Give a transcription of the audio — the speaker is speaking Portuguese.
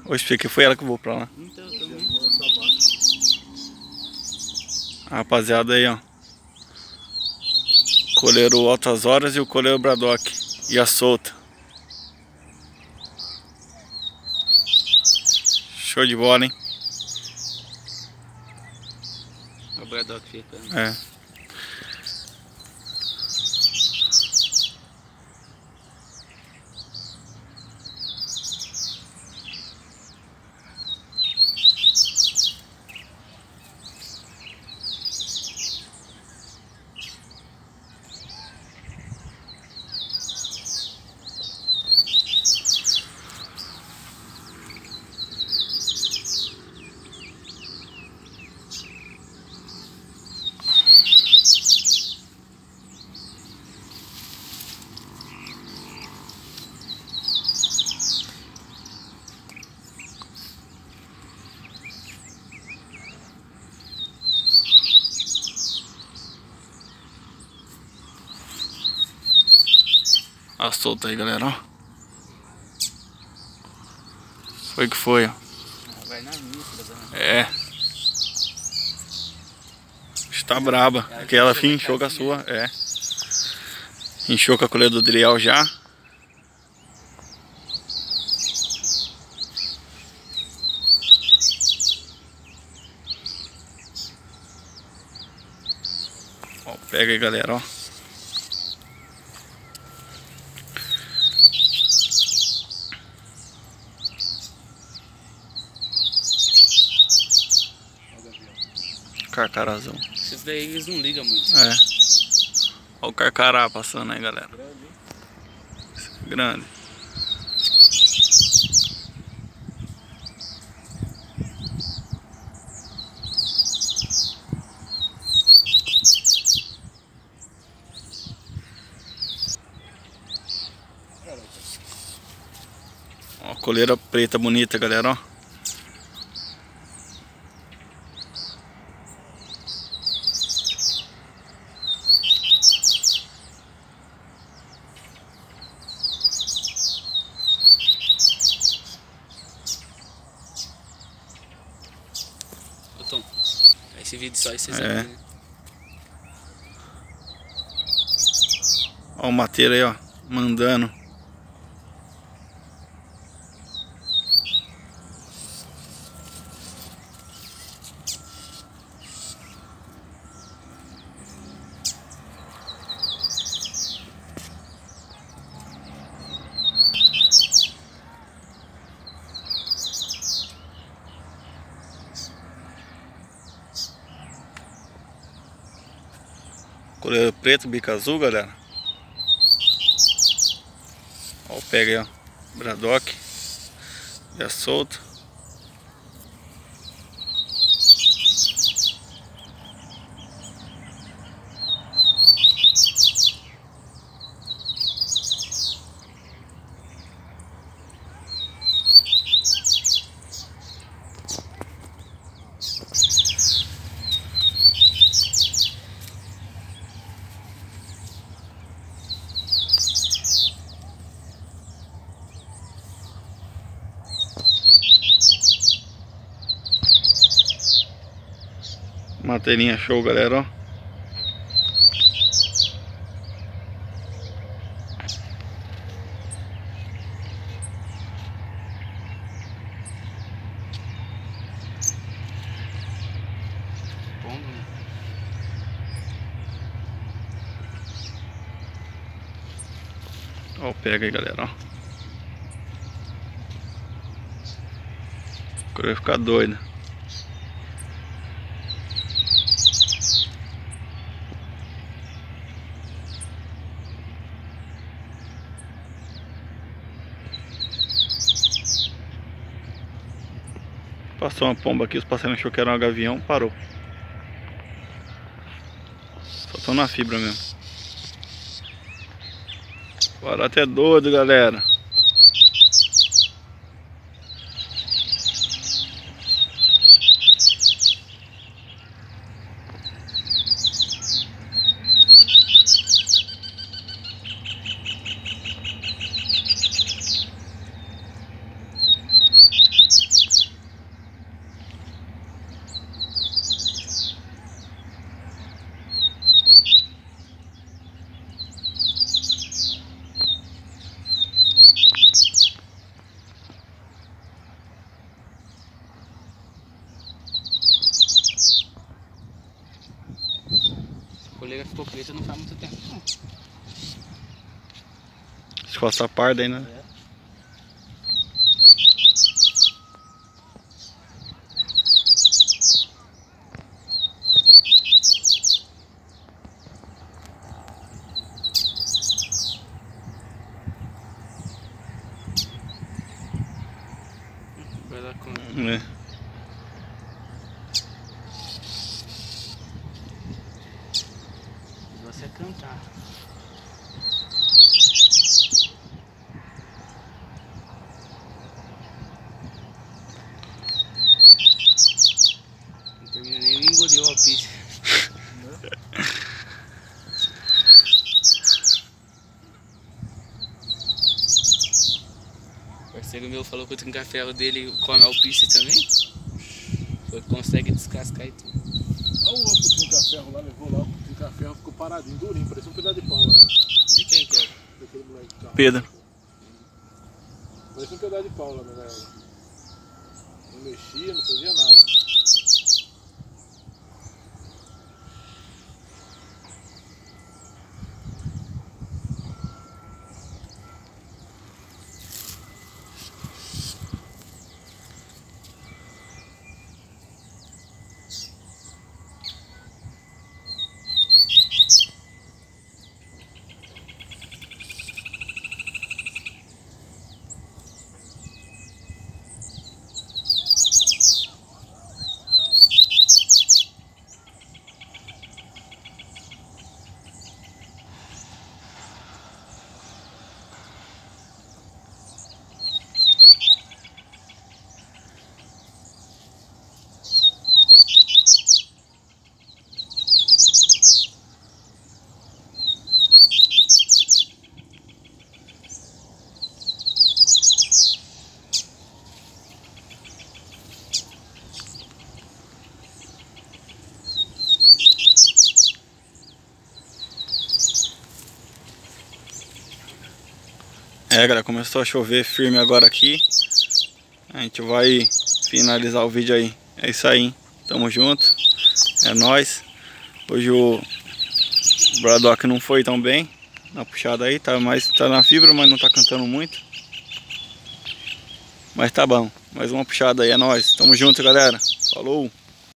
Hoje pensei que foi ela que voou pra lá. Então, A rapaziada aí, ó. Coleiro Altas Horas e o coleiro Braddock. E a solta. Show de bola, hein? o Braddock ficando. É. A solta aí, galera, ó. Foi que foi, ó. Vai na missa, É. Está braba. Aquela fim inchou com a sua. É. Inchou com a colher do Driel já. Ó, pega aí, galera, ó. Carcarazão. Esses daí eles não ligam muito. É. Ó o carcará passando aí, galera. Grande. Ó, coleira preta bonita, galera, ó. Ô Tom, esse vídeo só aí vocês É. viram, né? Ó o mateiro aí, ó. Mandando. Coleira preto, bico azul, galera. Ó, pega aí, ó. Braddock. Já solto. Mateirinha show, galera, ó. Pombo, né? Ó, pega aí, galera, ó. Agora vai ficar doido. Passou uma pomba aqui, os passarinhos achou que era um gavião, parou. Só tão na fibra mesmo. Barato até doido, galera. colega ficou preta não faz muito tempo não. As costas pardas aí, né? É. Vai dar conta. É. Você é cantar. Não termina nem engoliu a pizza. O parceiro meu falou que o trinca-ferro dele come alpice também. Foi que consegue descascar e tudo. Olha o outro trinca-ferro lá, levou lá, o trinca-ferro ficou paradinho, durinho, parecia um pedaço de pau, né? De quem que é? Daquele moleque de carro. Pedro. Parecia um pedaço de pau lá, né? Não mexia, não fazia nada. É, galera, começou a chover firme agora aqui. A gente vai finalizar o vídeo aí. É isso aí, hein? Tamo junto. É nóis. Hoje o Braddock não foi tão bem na puxada aí, tá na fibra, mas não tá cantando muito. Mas tá bom. Mais uma puxada aí, é nóis. Tamo junto, galera. Falou!